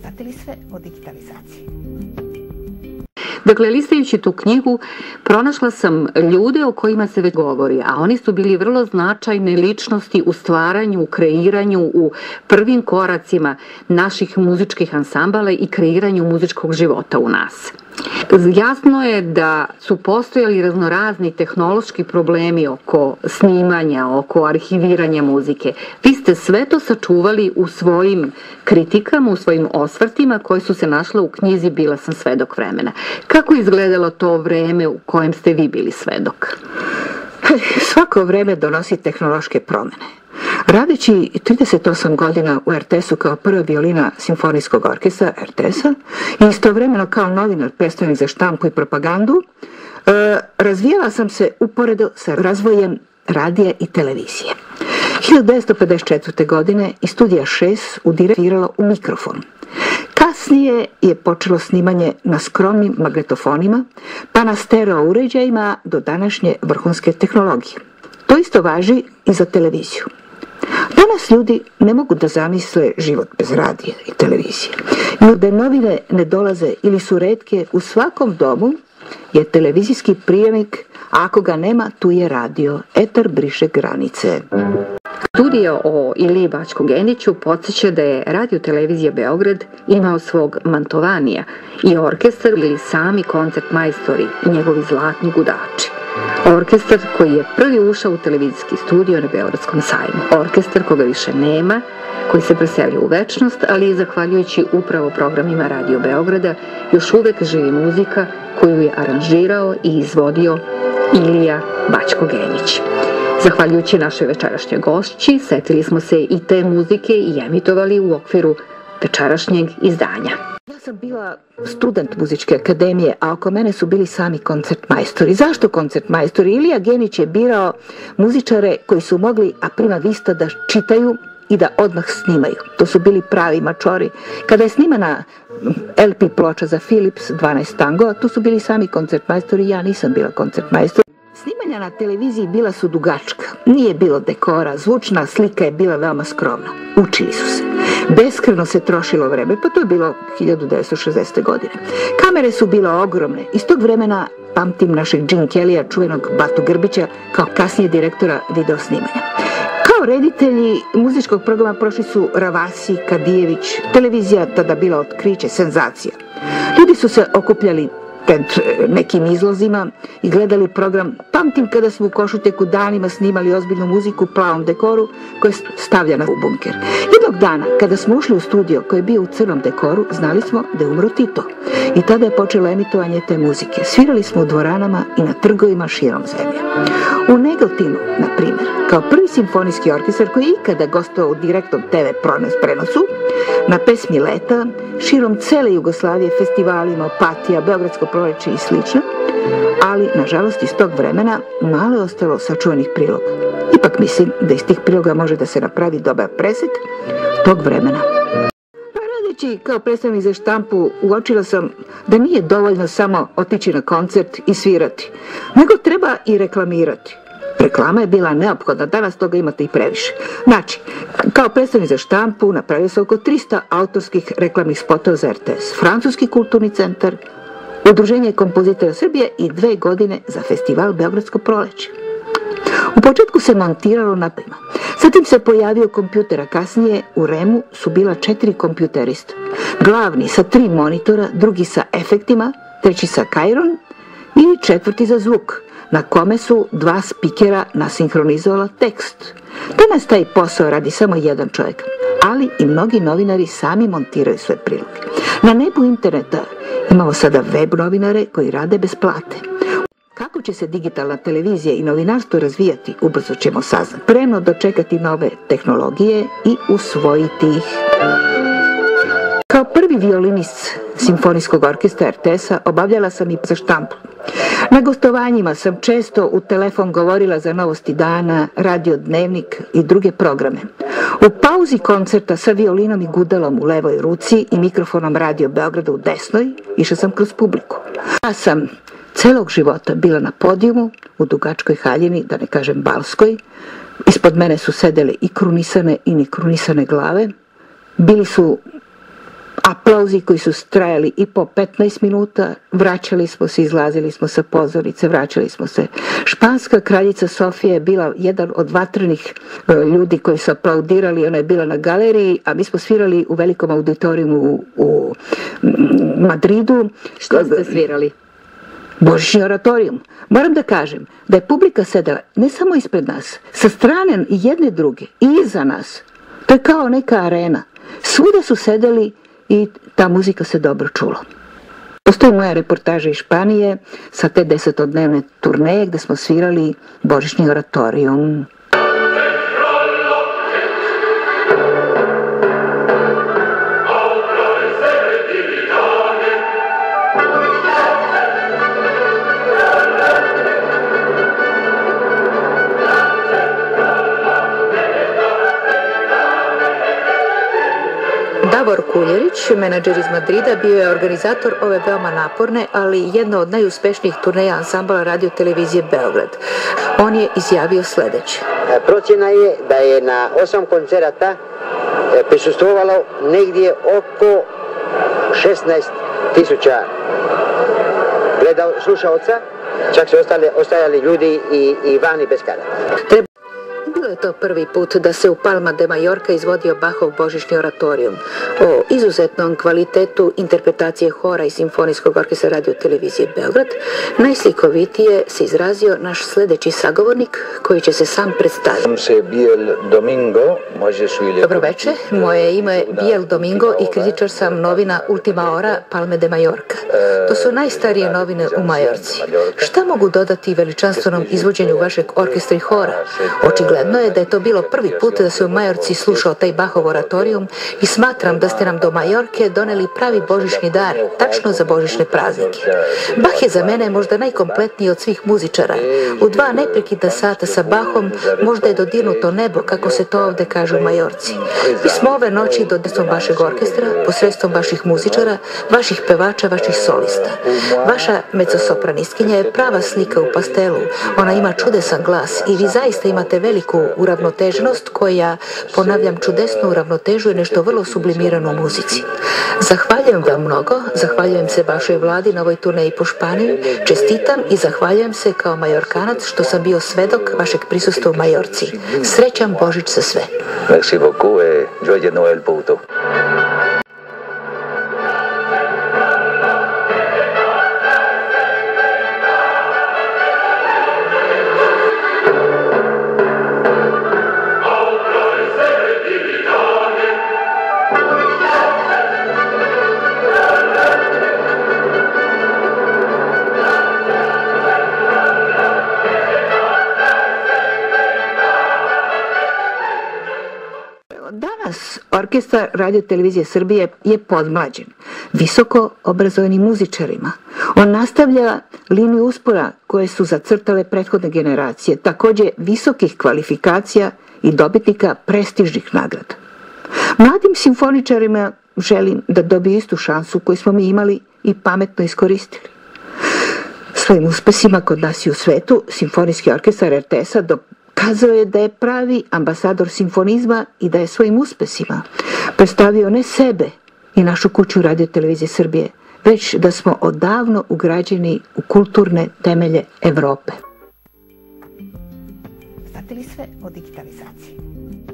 Znate li sve o digitalizaciji? Dakle, listajući tu knjigu, pronašla sam ljude o kojima se već govori, a oni su bili vrlo značajne ličnosti u stvaranju, u kreiranju, u prvim koracima naših muzičkih ansambala i kreiranju muzičkog života u nas. Jasno je da su postojali raznorazni tehnološki problemi oko snimanja, oko arhiviranja muzike. Vi ste sve to sačuvali u svojim kritikama, u svojim osvrtima koji su se našle u knjizi Bila sam svedok vremena. Kako je izgledalo to vreme u kojem ste vi bili svedok? Svako vreme donosi tehnološke promene. Radeći 38 godina u RTS-u kao prva violina Simfonijskog orkestra RTS-a i istovremeno kao novinar, predstavnik za štampu i propagandu, razvijala sam se uporedo sa razvojem radija i televizije. 1954. godine iz studija 6 udiralo u mikrofon. Kasnije je počelo snimanje na skromnim magnetofonima, pa na stereo uređajima do današnje vrhunske tehnologije. To isto važi i za televiziju. Danas ljudi ne mogu da zamisle život bez radija i televizije. I da novine ne dolaze ili su retke, u svakom domu je televizijski prijemnik, a ako ga nema, tu je radio. Etar briše granice. Studija o Iliji Bačko-Geniću podsjeća da je Radio-televizija Beograd imao svog Mantovanija i orkestar ili sami koncertmajstori i njegovi zlatni gudači. Orkestar koji je prvi ušao u televizijski studio na Beogradskom sajmu. Orkestar koga više nema, koji se preselio u večnost, ali i zahvaljujući upravo programima Radio Beograda još uvek živi muzika koju je aranžirao i izvodio Ilija Bačko-Genić. Zahvaljujući našoj večerašnjoj gošći, setili smo se i te muzike i emitovali u okviru večerašnjeg izdanja. Ja sam bila student muzičke akademije, a oko mene su bili sami koncertmajstori. Zašto koncertmajstori? Ilija Genić je birao muzičare koji su mogli a prima vista da čitaju i da odmah snimaju. To su bili pravi mačori. Kada je snimana LP ploča za Philips 12 tango, to su bili sami koncertmajstori, ja nisam bila koncertmajstor. Snimanja na televiziji bila su dugačka, nije bilo dekora, zvučna slika je bila veoma skromna. Učili su se. Beskreno se trošilo vreme, pa to je bilo 1960. godine. Kamere su bile ogromne. Iz tog vremena pamtim našeg Gene Kellya, čuvenog Batu Grbića, kao kasnije direktora video snimanja. Kao reditelji muzičkog programa prošli su Ravasi, Kadijević, televizija tada bila otkriće, senzacija. Ljudi su se okupljali pred nekim izlozima i gledali program. Pamtim kada smo u Košuteku danima snimali ozbiljnu muziku u plavom dekoru koja je stavljena u bunker. Jednog dana, kada smo ušli u studio koji je bio u crnom dekoru, znali smo da je umro Tito. I tada je počelo emitovanje te muzike. Svirali smo u dvoranama i na trgovima širom zemlje. U Negotinu, na primjer, kao prvi simfonijski orkestar koji je ikada gostovao u direktnom TV prenosu, na pesmi Leta, širom cele Jugoslavije, festivalima, Opatija, Beogradsko proleće i slično, ali, nažalost, iz tog vremena malo je ostalo sačuvanih priloga. Ipak mislim da iz tih priloga može da se napravi dobar presek tog vremena. Radeći kao predstavnik za štampu, uočila sam da nije dovoljno samo otići na koncert i svirati, nego treba i reklamirati. Reklama je bila neophodna, danas toga imate i previše. Znači, kao predstavnik za štampu napravio se oko 300 autorskih reklamnih spotova za RTS, Francuski kulturni centar, Udruženje kompozitora Srbije i 2 godine za festival Beogradsko proleće. U početku se montiralo na prima. Zatim se pojavio kompjuter, a kasnije u REM-u su bila 4 kompjuterista. Glavni sa 3 monitora, drugi sa efektima, treći sa kajron i 4. za zvuk, na kome su 2 spikera nasinhronizovala tekst. Danas taj posao radi samo jedan čovjek, ali i mnogi novinari sami montiraju sve priloge. Na nebu interneta imamo sada web novinare koji rade bez plate. Kako će se digitalna televizija i novinarstvo razvijati, ubrzo ćemo saznati. Spremno dočekati nove tehnologije i usvojiti ih. Kao prvi violinist Simfonijskog orkestra RTS-a obavljala sam i za štampu. Na gostovanjima sam često u telefon govorila za novosti dana, radio dnevnik i druge programe. U pauzi koncerta sa violinom i gudalom u levoj ruci i mikrofonom Radio Beograda u desnoj išla sam kroz publiku. Ja sam celog života bila na podijumu u dugačkoj haljini, da ne kažem balskoj. Ispod mene su sedele i krunisane i nekrunisane glave. Bili su aplauzi koji su trajali i po 15 minuta, vraćali smo se, izlazili smo sa pozornice, vraćali smo se. Španska kraljica Sofija je bila jedan od vatrenih ljudi koji su aplaudirali, ona je bila na galeriji, a mi smo svirali u velikom auditorijumu u Madridu. Što ste svirali? Božićni oratorijum. Moram da kažem da je publika sedela ne samo ispred nas, sa strane i jedne druge, i iza nas. To je kao neka arena. Svuda su sedeli i ta muzika se dobro čula. Postoji moja reportaža iz Španije sa te 10-dnevne turneje gde smo svirali Božićni oratorijum. Davor Kuljerić, menadžer iz Madrida, bio je organizator ove veoma naporne, ali jedna od najuspešnijih turneja ansambala Radio televizije Beograd. On je izjavio sledeće. Procjena je da je na 8 koncerata prisustvovalo negdje oko 16.000 slušaoca, čak su ostajali ljudi i vani bez karata. Bilo je to prvi put da se u Palma de Mallorca izvodio Bachov Božićni oratorijum. O izuzetnom kvalitetu interpretacije hora i simfonijskog orkestra Radio televizije Beograd najslikovitije se izrazio naš sledeći sagovornik koji će se sam predstaviti. Dobroveče, moje ime je Biel Domingo i kritičar sam novina Ultima Hora Palme de Mallorca. To su najstarije novine u Majorci. Šta mogu dodati veličanstvenom izvođenju vašeg orkestra i hora? Očigledno je da je to bilo prvi put da se u Majorci slušao taj Bachov oratorijum i smatram da ste nam do Majorke doneli pravi božićni dar, tačno za božićne praznike. Bach je za mene možda najkompletniji od svih muzičara. U 2 neprekidna sata sa Bachom možda je dodirnuto nebo, kako se to ovde kaže u Majorci. Mi smo ove noći do desnom vašeg orkestra, posredstvom vaših muzičara, vaših pevača, vaših solista. Vaša mezzosopraniskinja je prava slika u pastelu. Ona ima čudesan glas i vi zaista imate veliku uravnoteženost koja, ponavljam, čudesno uravnotežuje nešto vrlo sublimirano u muzici. Zahvaljujem vam mnogo, zahvaljujem se vašoj vladi na ovoj turneji po Španiji, čestitam i zahvaljujem se kao Majorkanac što sam bio svedok vašeg prisustva u Majorci. Srećan Božić za sve. Merci beaucoup et joyeux Noël pour tout. Danas orkestar Radio televizije Srbije je podmlađen visoko obrazovanim muzičarima. On nastavlja liniju uspora koje su zacrtale prethodne generacije, takođe visokih kvalifikacija i dobitnika prestižnih nagrada. Mladim simfoničarima želim da dobiju istu šansu koju smo mi imali i pametno iskoristili. Svojim uspesima kod nas i u svetu, Simfonijski orkestar RTS-a dokazao je da je pravi ambasador simfonizma i da je svojim uspesima predstavio ne sebe i našu kuću Radio televizije Srbije, već da smo odavno ugrađeni u kulturne temelje Evrope. Znate li sve o digitalizaciji?